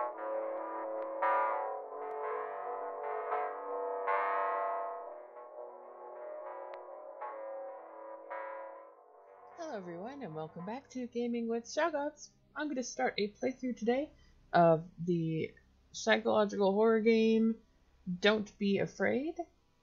Hello everyone and welcome back to Gaming with Shoggoths. I'm going to start a playthrough today of the psychological horror game Don't Be Afraid.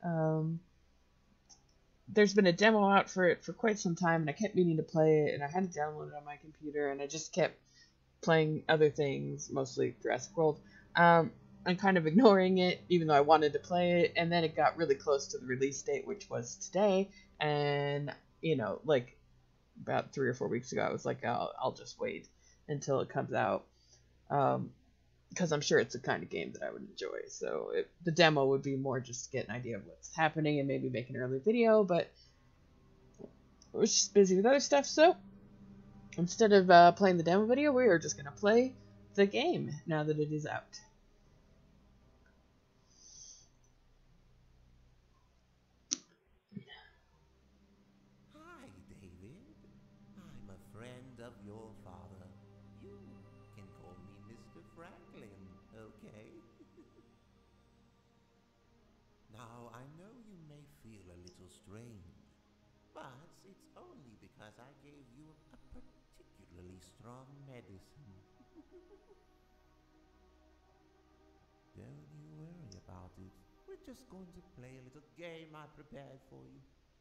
There's been a demo out for it for quite some time and I kept meaning to play it, and I had it downloaded on my computer and I just kept playing other things, mostly Jurassic World, and kind of ignoring it even though I wanted to play it. And then it got really close to the release date, which was today, and like about 3 or 4 weeks ago, I was like, I'll just wait until it comes out, because I'm sure it's the kind of game that I would enjoy. So the demo would be more just to get an idea of what's happening and maybe make an early video, but I was just busy with other stuff. So instead of playing the demo video, we are just going to play the game now that it is out. Of your father. You can call me Mr. Franklin, okay? Now, I know you may feel a little strange, but it's only because I gave you a particularly strong medicine. Don't you worry about it. We're just going to play a little game I prepared for you.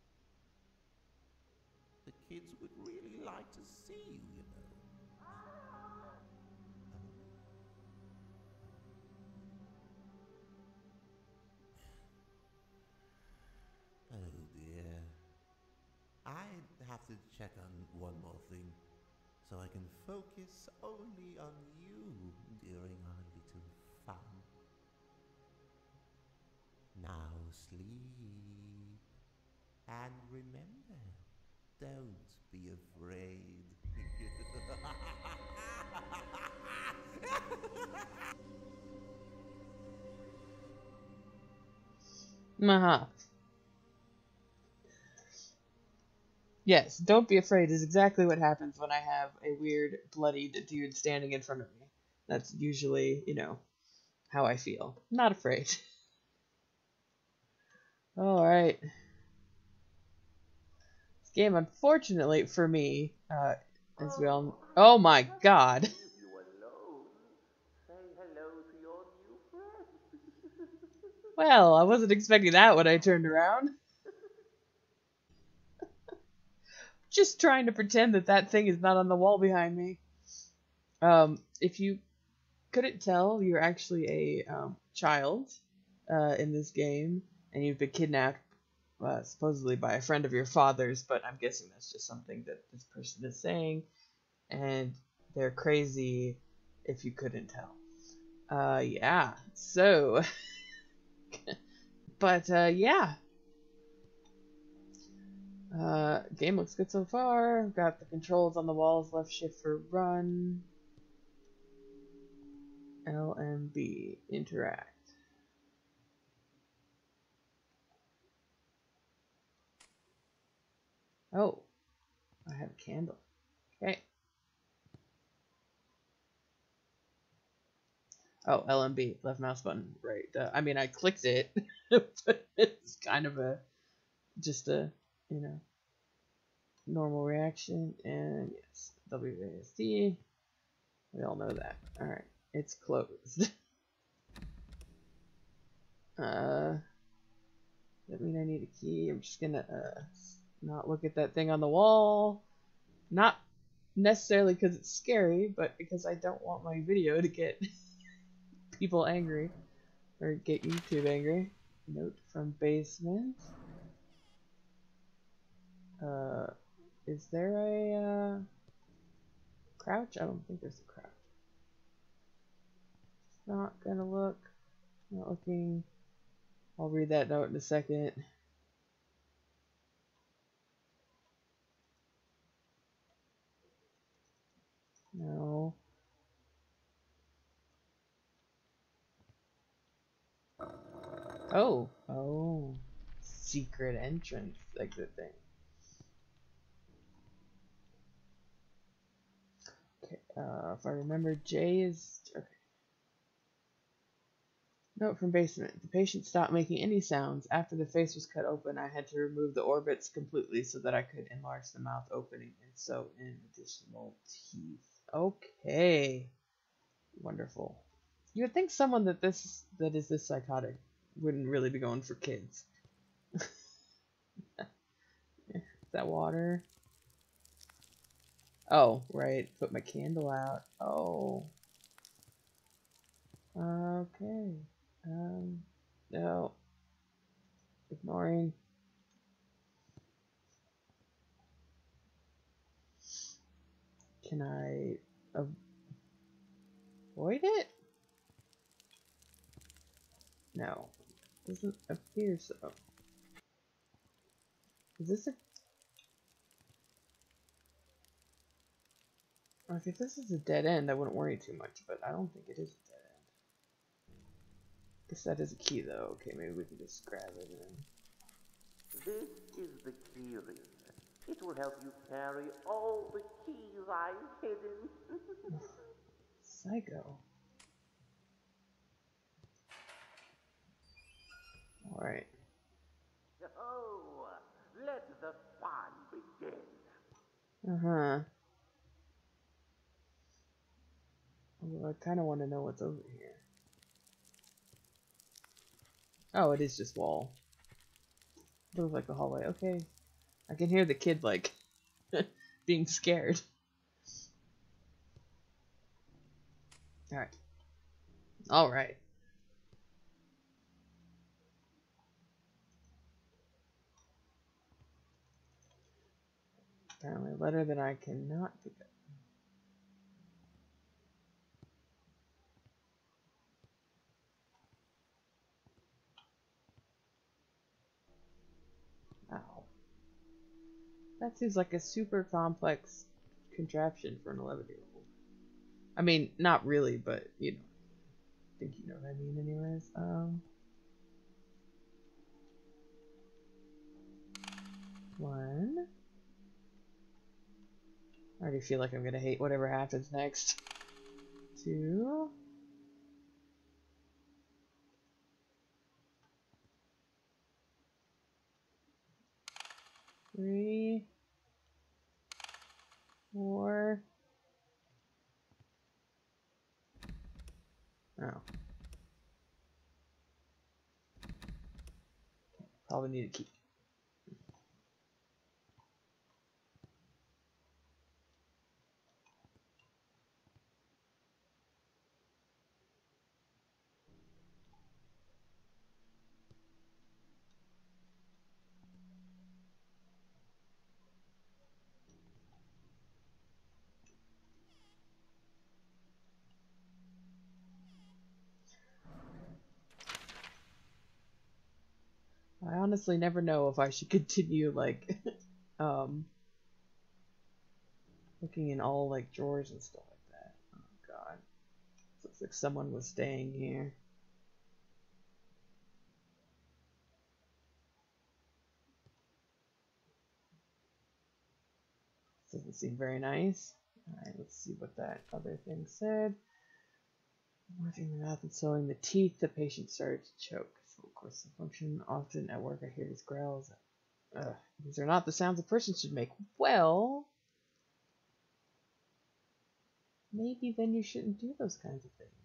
The kids would really like to see you, you know. Oh dear. I have to check on one more thing, so I can focus only on you during our little fun. Now sleep. And remember, don't be afraid. Yes, don't be afraid is exactly what happens when I have a weird, bloodied dude standing in front of me. That's usually, how I feel. Not afraid. Alright. This game, unfortunately for me, as we all... Oh my god! Well, I wasn't expecting that when I turned around. Just trying to pretend that thing is not on the wall behind me. If you couldn't tell, you're actually a child in this game, and you've been kidnapped supposedly by a friend of your father's, but I'm guessing that's just something that this person is saying, and they're crazy if you couldn't tell. Yeah, so... but, yeah. Game looks good so far. Got the controls on the walls, left shift for run. LMB, interact. Oh, I have a candle. Okay. Oh, LMB, left mouse button, right. I mean, I clicked it, but it's kind of just a, normal reaction. And yes, WASD. We all know that. Alright, it's closed. Does that mean I need a key? I'm just gonna, not look at that thing on the wall. Not necessarily because it's scary, but because I don't want my video to get people angry, or get YouTube angry. Note from basement. Is there a crouch? I don't think there's a crouch. Not gonna look. Not looking. I'll read that note in a second. No. Oh. Oh. Secret entrance exit thing. Okay, if I remember, J is... Okay. Note from basement. The patient stopped making any sounds. After the face was cut open, I had to remove the orbits completely so that I could enlarge the mouth opening and sew in additional teeth. Okay. Wonderful. You would think someone that is this psychotic wouldn't really be going for kids. Is that water? Oh, right. Put my candle out. Oh. Okay. No. Ignoring. Can I avoid it? No. Doesn't appear so. Is this a... Like, if this is a dead end, I wouldn't worry too much, but I don't think it is a dead end. Guess that is a key, though. Okay, maybe we can just grab it and... This is the key ring. It will help you carry all the keys I've hidden. Psycho. Alright. Oh, let the fun begin. Uh-huh. Although I kind of want to know what's over here. Oh, it is just wall. It looks like the hallway. Okay. I can hear the kid, like, being scared. Alright. Alright. Apparently a letter that I cannot pick up. Ow. That seems like a super complex contraption for an 11-year-old. I mean, not really, but, you know. I think you know what I mean anyways. One. I already feel like I'm gonna hate whatever happens next. Two. Three. Four. Oh. Probably need a key. I honestly never know if I should continue, like, looking in all, like, drawers and stuff like that. Oh, God. Looks like someone was staying here. Doesn't seem very nice. Alright, let's see what that other thing said. Washing the mouth and sewing the teeth, the patient started to choke. So, of course, the function often at work I hear these growls. These are not the sounds a person should make. Well, maybe then you shouldn't do those kinds of things.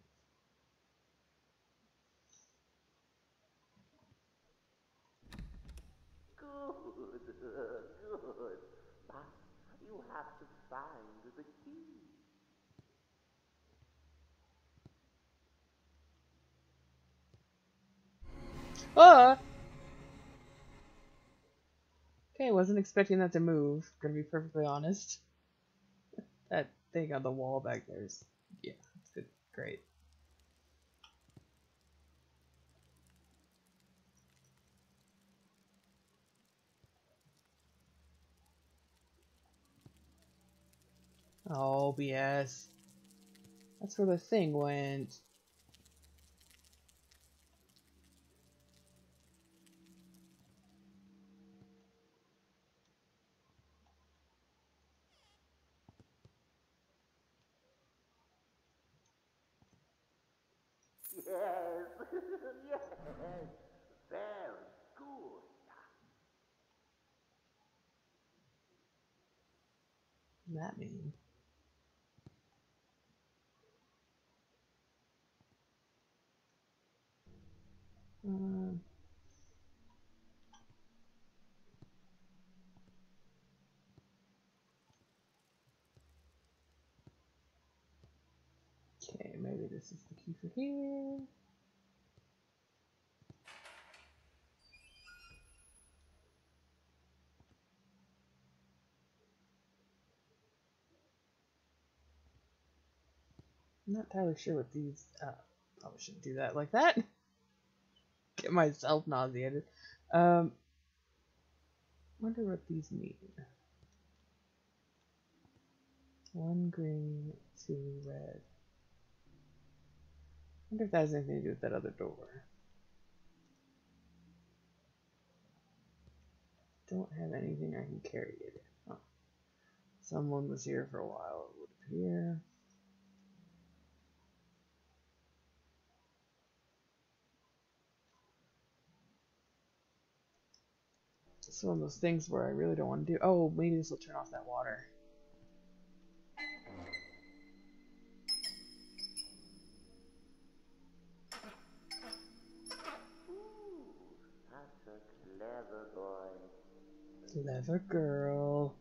Good, good. But you have to find the key. Ah! Okay, wasn't expecting that to move. Gonna be perfectly honest. That thing on the wall back there is, yeah, it's good. Great. Oh, BS. That's where the thing went. Yes, Yes, very good. What does that mean? Okay, maybe this is the key for here. I'm not entirely sure what these. Probably shouldn't do that like that. Get myself nauseated. Wonder what these mean. 1 green, 2 red. Wonder if that has anything to do with that other door. Don't have anything I can carry it in. Oh. Someone was here for a while, it would appear. It's one of those things where I really don't want to do. Oh, maybe this will turn off that water. Ooh, that's a clever boy. Clever girl.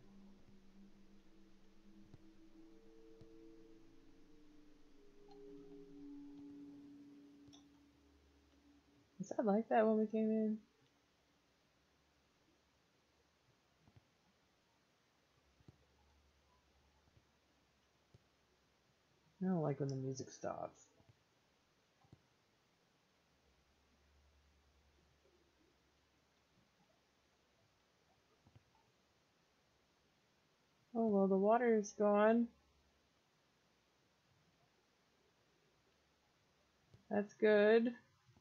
Was that like that when we came in? I don't like when the music stops. Oh, well, the water is gone. That's good.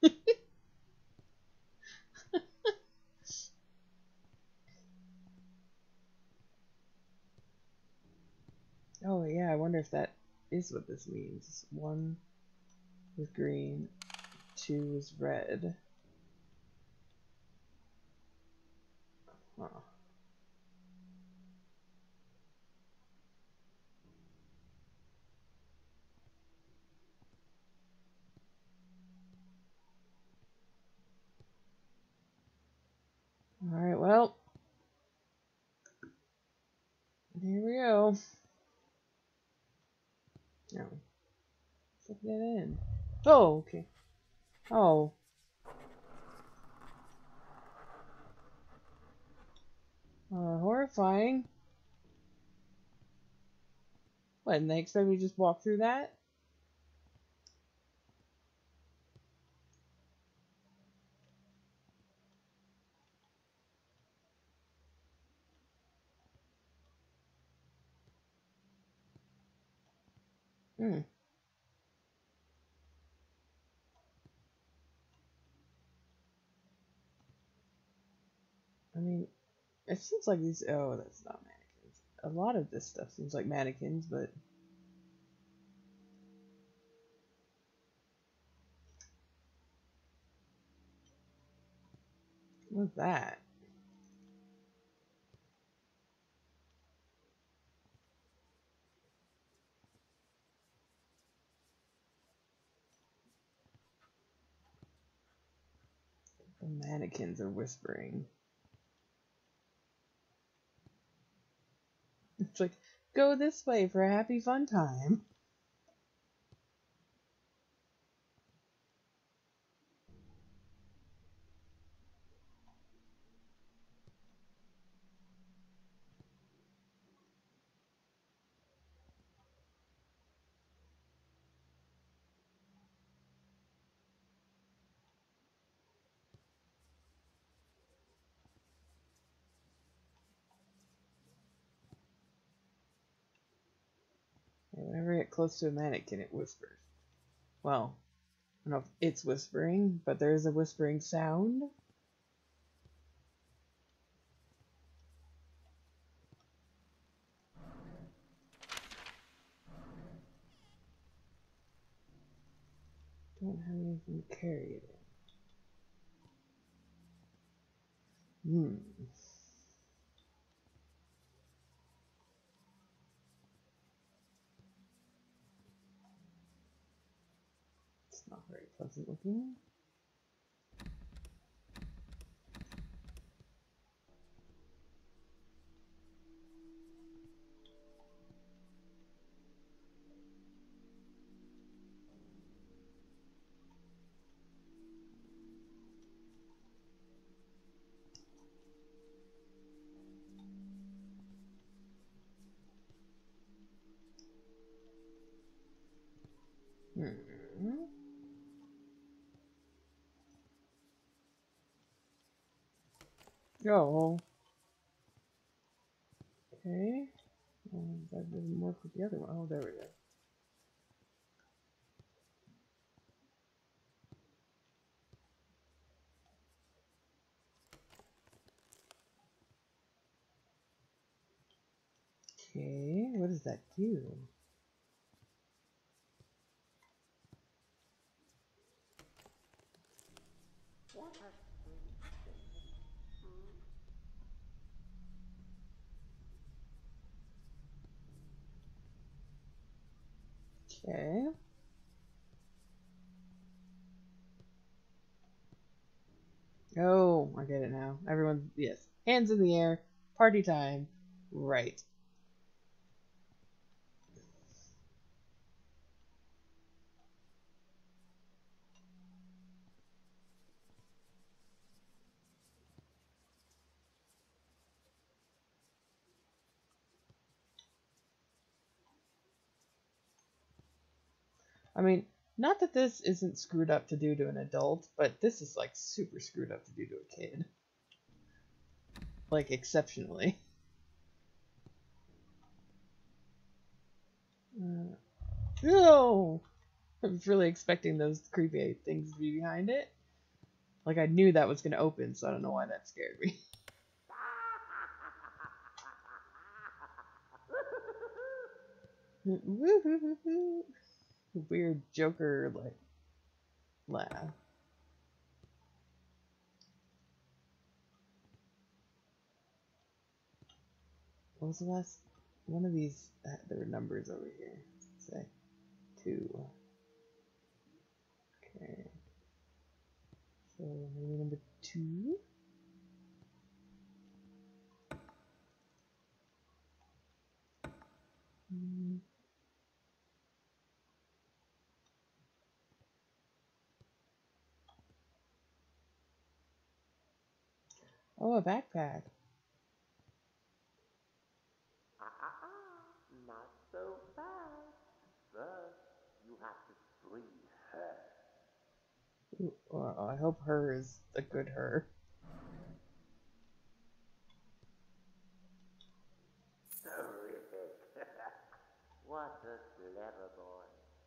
Oh, yeah, I wonder if that is what this means. 1 is green, 2 is red. Huh. Alright, well. Here we go. No. Let's get in. Oh, okay. Oh. Horrifying. What, and they expect me to just walk through that? Hmm. I mean, it seems like these. Oh, that's not mannequins. A lot of this stuff seems like mannequins, but. What's that? The mannequins are whispering. It's like, go this way for a happy fun time. And whenever I get close to a mannequin, it whispers. Well, I don't know if it's whispering, but there is a whispering sound. don't have anything to carry it in. It's not very pleasant looking. Oh. Okay. That doesn't work with the other one. Oh, there we go. Okay, what does that do? Okay. Oh, I get it now. Everyone, yes. Hands in the air. Party time. Right. I mean, not that this isn't screwed up to do to an adult, but this is like super screwed up to do to a kid. Like, exceptionally. No! I was really expecting those creepy things to be behind it. Like, I knew that was going to open, so I don't know why that scared me. Weird Joker, like, laugh. What was the last one of these? There were numbers over here. Let's say 2. Okay. So maybe number 2. Oh, a backpack. Not so fast. First, you have to free her. Ooh, well, I hope her is a good her. Terrific. What a clever boy.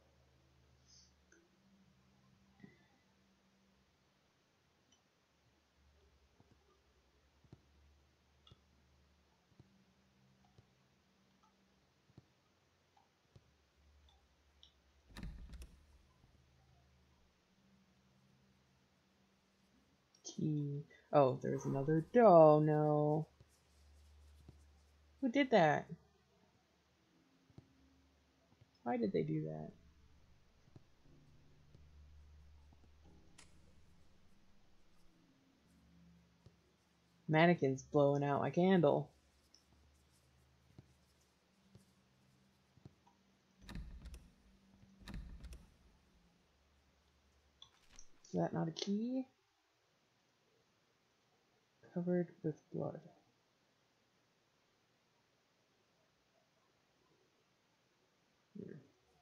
Key. Oh, there's another. Oh no. Who did that? Why did they do that? Mannequin's blowing out my candle. Is that not a key? Covered with blood. Here.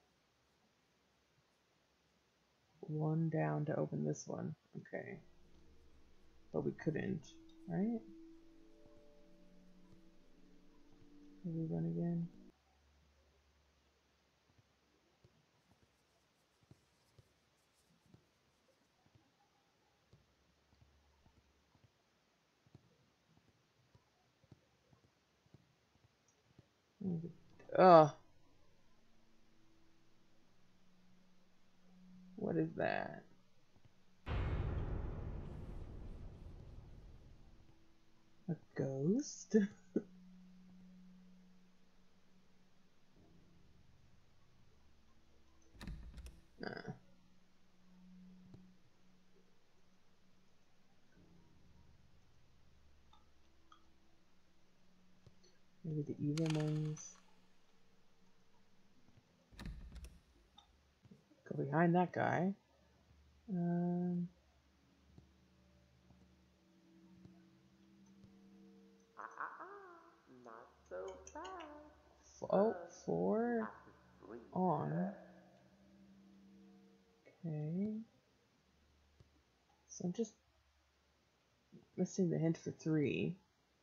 1 down to open this one. Okay. But we couldn't, right? Will we run again? What is that? A ghost? Maybe the evil ones. Go behind that guy. Not so fast. Oh, 4 on. Okay. So I'm just missing the hint for 3.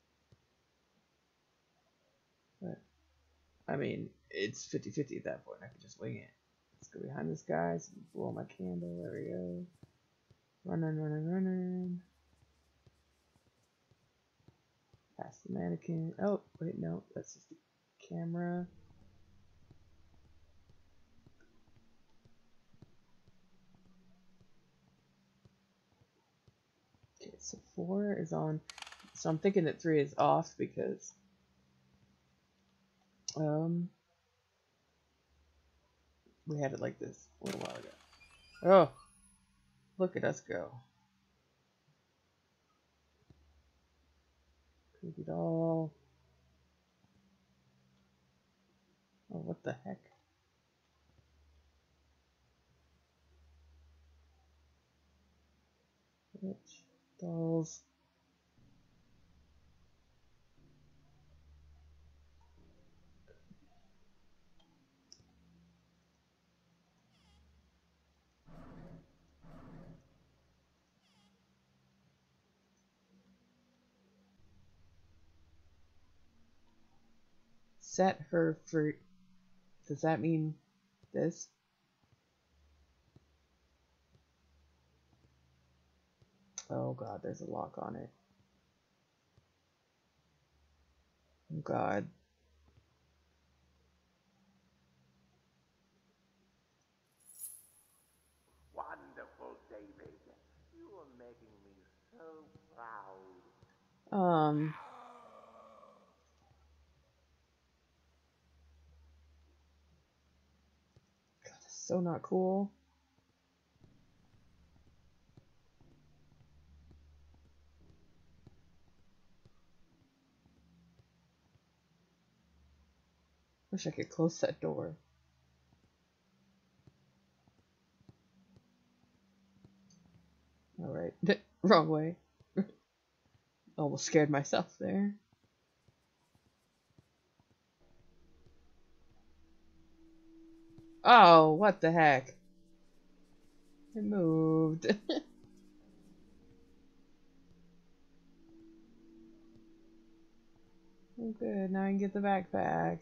But, I mean, it's 50-50 at that point. I could just wing it. Let's go behind this guy. So blow my candle. There we go. Running. Past the mannequin. Oh, wait, no. That's just the camera. Okay, so 4 is on. So I'm thinking that 3 is off because we had it like this a little while ago. Oh, look at us go. Creepy doll. Oh, what the heck? Which dolls? Set her for. Does that mean this? Oh god, there's a lock on it. Oh god. Wonderful, David. You are making me so proud. God, this is so not cool. Wish I could close that door. Alright. Wrong way. Almost scared myself there. Oh, what the heck? It moved. Oh, good. Now I can get the backpack.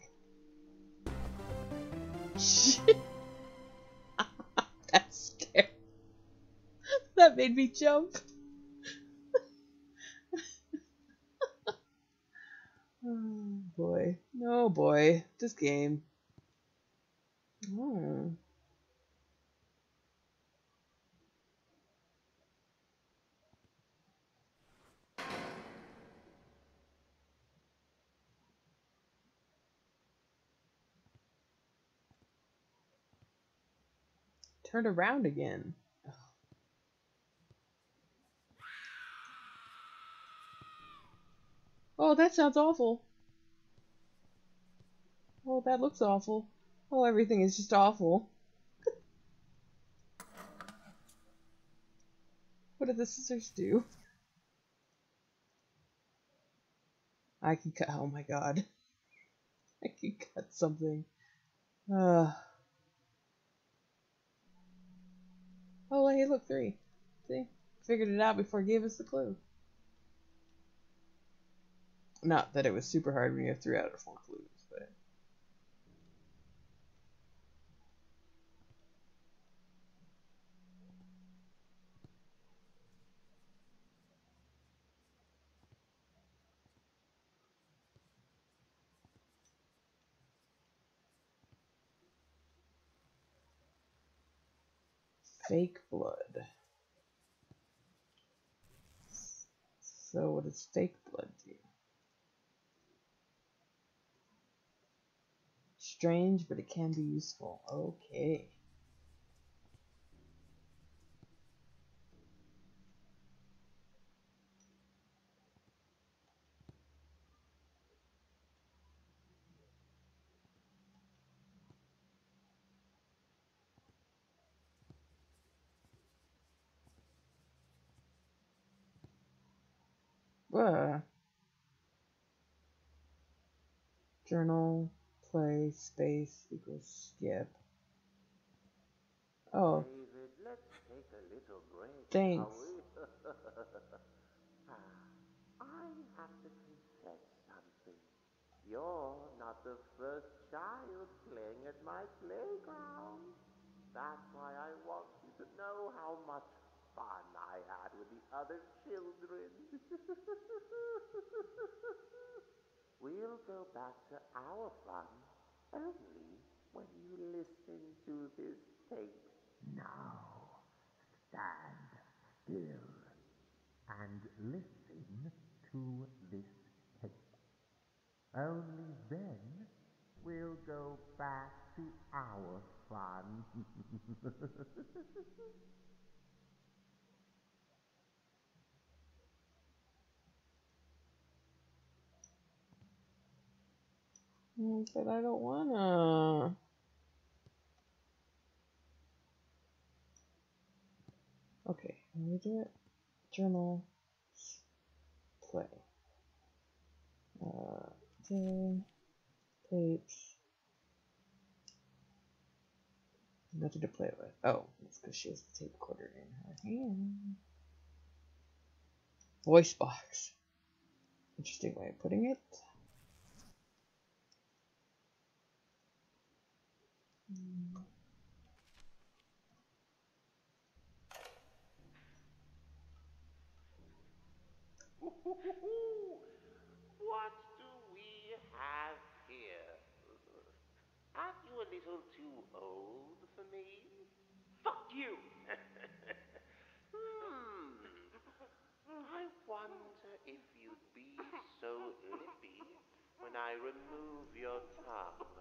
Shit. That's scary. That made me jump. Oh boy. Oh boy. This game. Oh. Turned around again. Oh, that sounds awful. Oh, that looks awful. Oh, everything is just awful. What did the scissors do? I can cut. Oh my god. I can cut something. Oh, hey, look, 3. See? Figured it out before it gave us the clue. Not that it was super hard when you have 3 out of 4 clues, but. fake blood. So what does fake blood do? Strange, but it can be useful. Okay. Journal, play, space equals skip. Oh. David, let's take a little break, Thanks. shall we? I have to confess something. You're not the first child playing at my playground. That's why I want you to know how much fun I had with the other children. We'll go back to our fun only when you listen to this tape. Now, stand still and listen to this tape. Only then we'll go back to our fun. But I don't wanna. Okay, let me do it. Journal, play. Day, tapes. Nothing to play with. Oh, it's because she has the tape recorder in her hand. Voice box. Interesting way of putting it. What do we have here? Aren't you a little too old for me? Fuck you! I wonder if you'd be so lippy when I remove your tongue.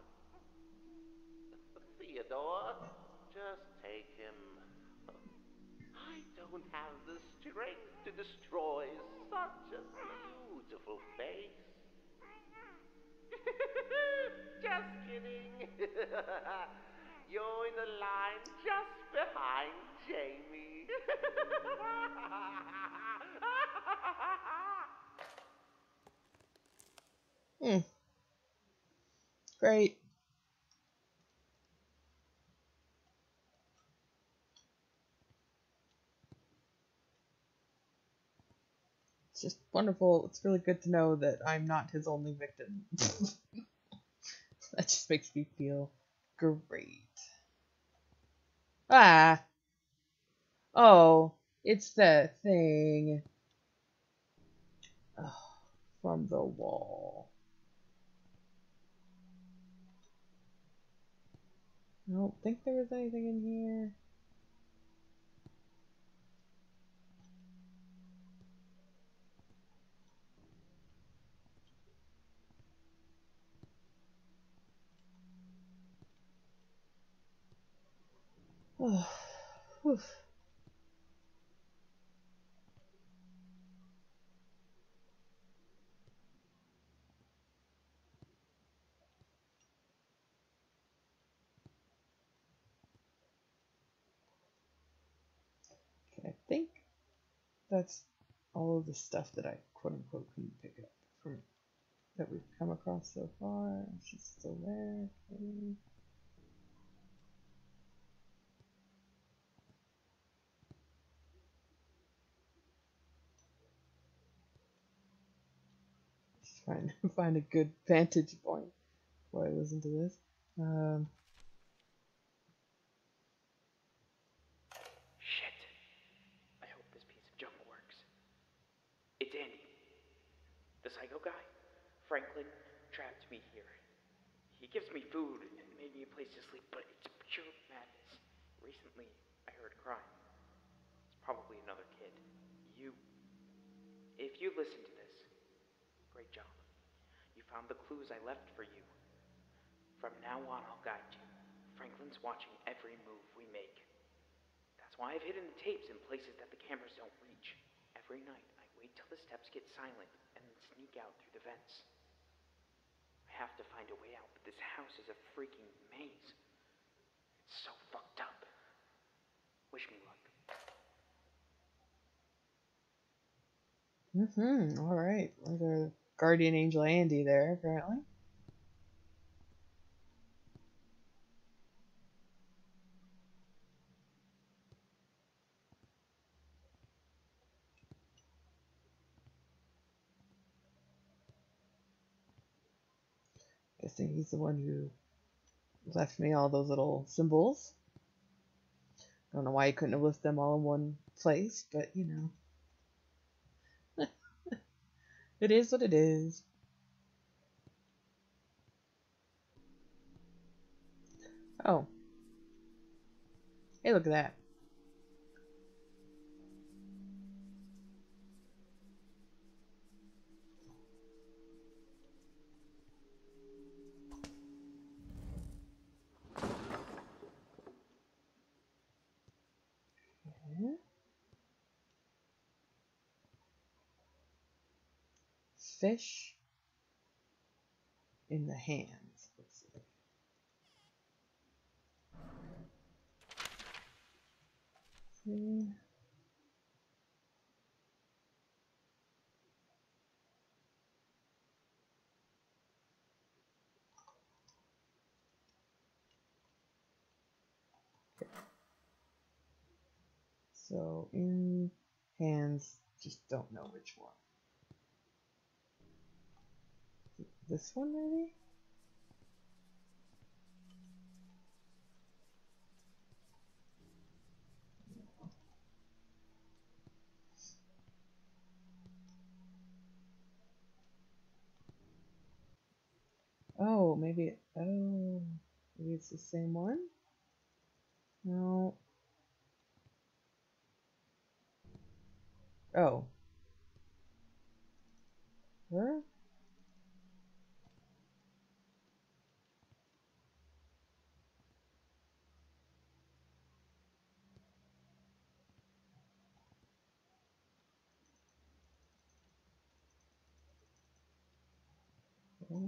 Theodore, just take him. I don't have the strength to destroy such a beautiful face. Just kidding. You're in the line just behind Jamie. Great. It's just wonderful. It's really good to know that I'm not his only victim. That just makes me feel great. Ah! Oh, it's the thing. Oh, from the wall. I don't think there was anything in here. Oh, whew. Okay, I think that's all of the stuff that I quote-unquote couldn't pick up from that we've come across so far. She's still there. Okay. Just trying to find a good vantage point before I listen to this. Shit. I hope this piece of junk works. It's Andy. The psycho guy. Franklin trapped me here. He gives me food and made me a place to sleep, but it's pure madness. Recently, I heard crime. It's probably another kid. If you listen to this, great job. You found the clues I left for you. From now on, I'll guide you. Franklin's watching every move we make. That's why I've hidden the tapes in places that the cameras don't reach. Every night, I wait till the steps get silent and then sneak out through the vents. I have to find a way out, but this house is a freaking maze. It's so fucked up. Wish me luck. All right. There's our guardian angel Andy there, apparently. Guessing he's the one who left me all those little symbols. Don't know why he couldn't have left them all in one place, but you know. It is what it is. Oh. Hey, look at that. Okay. Fish in the hands. Let's see. Okay. So in hands, just don't know which one. This one maybe? Oh, maybe maybe it's the same one? No. Oh. Her? Okay.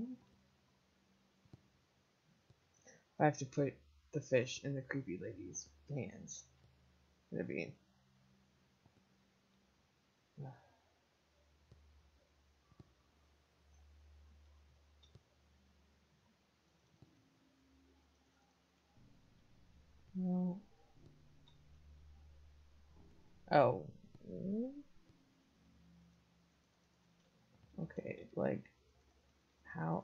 I have to put the fish in the creepy lady's hands. It'd be. No. Oh. Okay, like, how?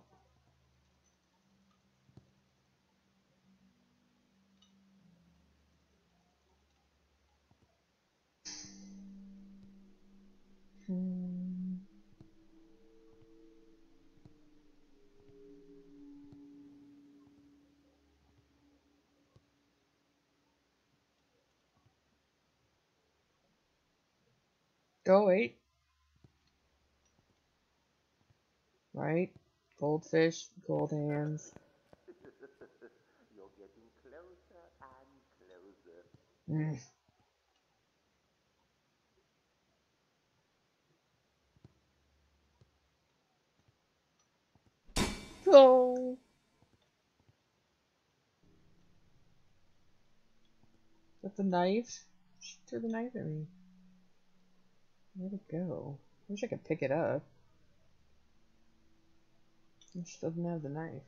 Hmm. Oh, wait. Right? Goldfish, gold hands. You're getting closer and closer. Mm. Oh! With the knife? She threw the knife at me. Where'd it go? I wish I could pick it up. She doesn't have the knife.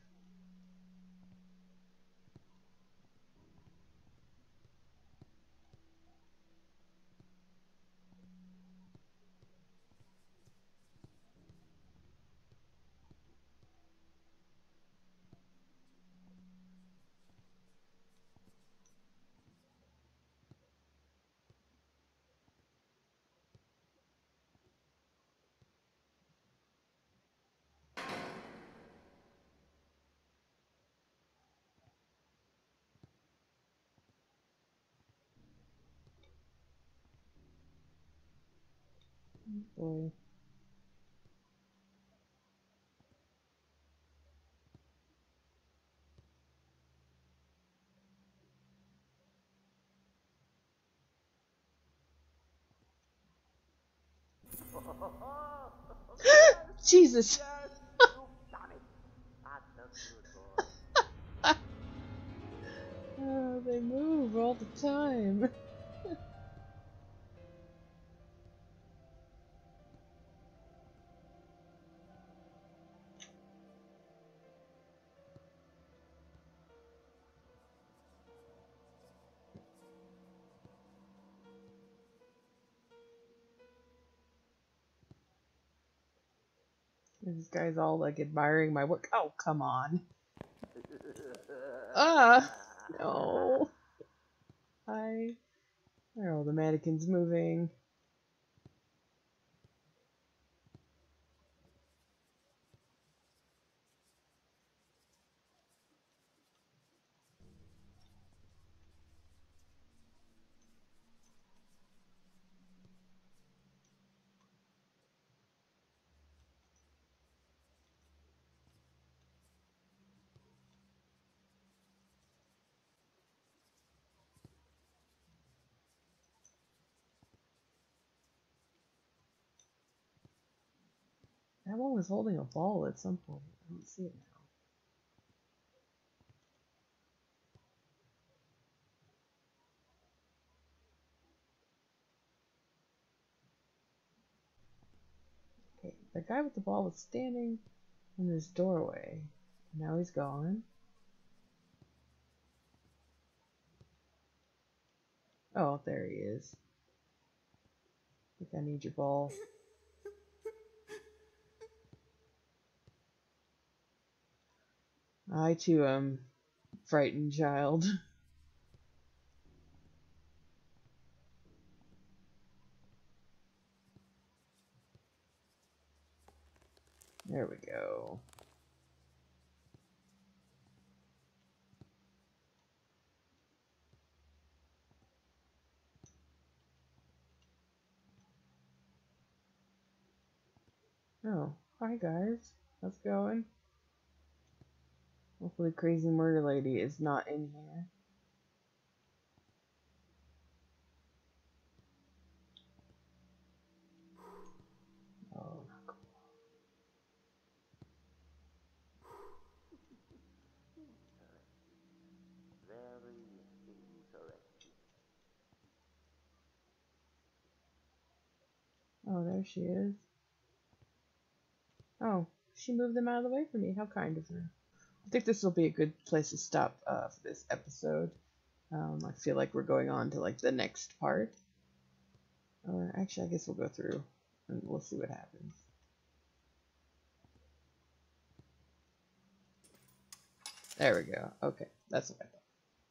Boy. Jesus. Yes, you've done it. That's a good boy. Oh, they move all the time. This guy's all like admiring my work. Oh, come on. No. Hi. Where are all the mannequins moving? That one was holding a ball at some point. I don't see it now. Okay, the guy with the ball was standing in this doorway. Now he's gone. Oh, there he is. I think I need your ball. I too am frightened child. There we go. Oh, hi guys. How's it going? Hopefully Crazy Murder Lady is not in here. Oh, not cool. Very interesting. Oh, there she is. Oh, she moved them out of the way for me. How kind of her. I think this will be a good place to stop for this episode. I feel like we're going on to like the next part. Or actually, I guess we'll go through and we'll see what happens. There we go. Okay, that's what I thought.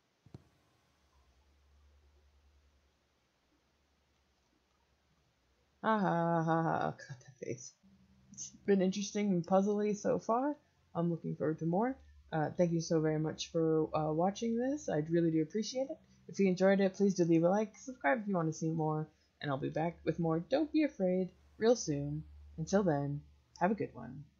Ha ha ha ha. Oh, God, that face. It's been interesting and puzzly so far. I'm looking forward to more. Thank you so very much for watching this. I really do appreciate it. If you enjoyed it, please do leave a like, subscribe if you want to see more, and I'll be back with more Don't Be Afraid real soon. Until then, have a good one.